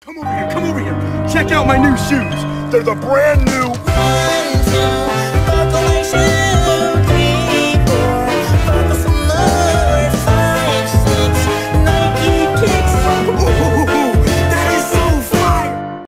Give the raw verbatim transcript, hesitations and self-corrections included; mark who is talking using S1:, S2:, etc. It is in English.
S1: Come over here, come over here. Check out my new shoes. They're the brand new